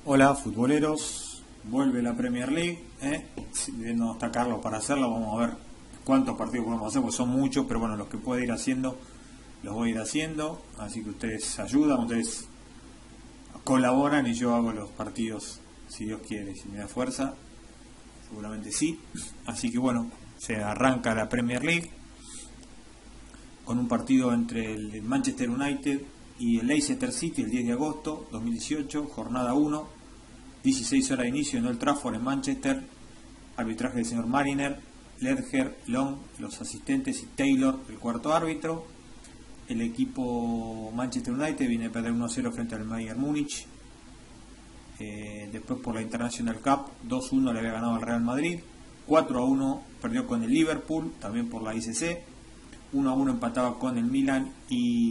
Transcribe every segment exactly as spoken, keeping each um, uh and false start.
Hola futboleros, vuelve la Premier League, ¿eh? Si no está Carlos para hacerlo, vamos a ver cuántos partidos podemos hacer, porque son muchos, pero bueno, los que pueda ir haciendo, los voy a ir haciendo, así que ustedes ayudan, ustedes colaboran y yo hago los partidos, si Dios quiere, si me da fuerza, seguramente sí. Así que bueno, se arranca la Premier League con un partido entre el Manchester United y el Leicester City el diez de agosto dos mil dieciocho, jornada uno, dieciséis horas de inicio en Old Trafford en Manchester, arbitraje del señor Mariner, Ledger, Long, los asistentes y Taylor, el cuarto árbitro. El equipo Manchester United viene a perder uno a cero frente al Bayern Múnich. Eh, después por la International Cup dos a uno le había ganado al Real Madrid, cuatro a uno perdió con el Liverpool, también por la I C C, uno a uno empataba con el Milan y,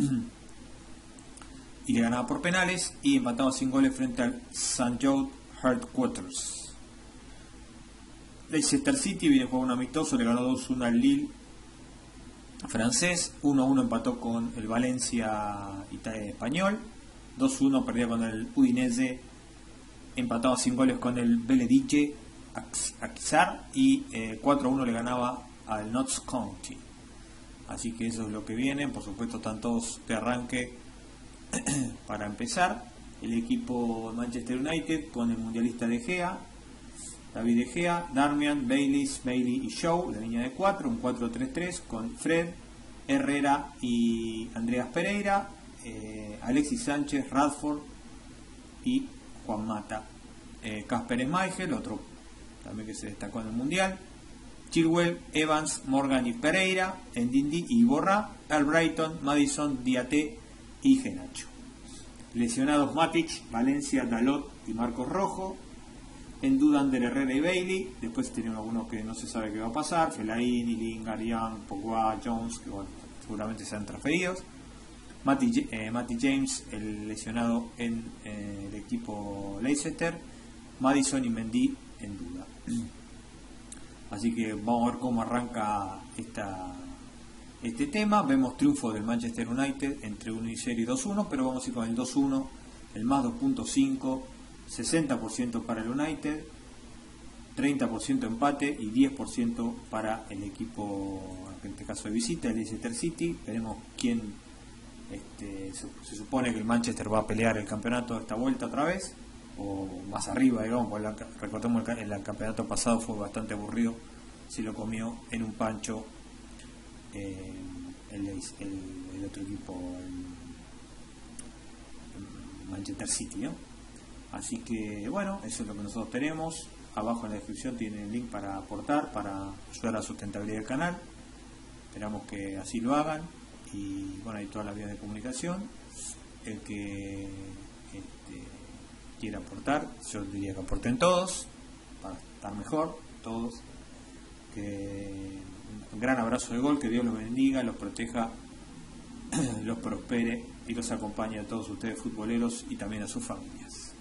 y le ganaba por penales, y empataba sin goles frente al Saint Joe Headquarters. Leicester City viene a jugar un amistoso, le ganó dos a uno al Lille francés, uno a uno empató con el Valencia español, dos a uno perdía con el Udinese, empataba sin goles con el Beledice Akhisar y eh, cuatro a uno le ganaba al Notts County. Así que eso es lo que viene. Por supuesto están todos de arranque para empezar. El equipo Manchester United con el mundialista De Gea, David De Gea, Darmian, Bayliss, Bailey y Shaw, la línea de cuatro, un cuatro tres tres con Fred, Herrera y Andreas Pereira, eh, Alexis Sánchez, Radford y Juan Mata. Casper eh, Schmeichel, otro también que se destacó en el mundial, Chilwell, Evans, Morgan y Pereira, Ndidi y Iborra, Albrighton, Madison, Diaté y Genacho. Lesionados Matic, Valencia, Dalot y Marcos Rojo. En duda Ander, Herrera y Bailey. Después tienen algunos que no se sabe qué va a pasar, Fellaini, Lingard, Young, Pogba, Jones, que bueno, seguramente sean transferidos. Matty, eh, Matty James, el lesionado en eh, el equipo Leicester. Madison y Mendy en duda. Así que vamos a ver cómo arranca esta, este tema. Vemos triunfo del Manchester United entre uno y cero y dos a uno, pero vamos a ir con el dos a uno, el más dos punto cinco, sesenta por ciento para el United, treinta por ciento empate y diez por ciento para el equipo, en este caso de visita, el Leicester City. Veremos quién, este, se, se supone que el Manchester va a pelear el campeonato de esta vuelta otra vez, o más arriba, digamos, porque la, recordemos el, el, el campeonato pasado fue bastante aburrido, se lo comió en un pancho eh, el, el, el otro equipo, el Manchester City, ¿no? Así que bueno, eso es lo que nosotros tenemos. Abajo en la descripción tienen el link para aportar, para ayudar a la sustentabilidad del canal. Esperamos que así lo hagan. Y bueno, hay todas las vías de comunicación. El que este, quiera aportar, yo diría que aporten todos, para estar mejor, todos. Que un gran abrazo de gol, que Dios los bendiga, los proteja, los prospere y los acompañe a todos ustedes futboleros y también a sus familias.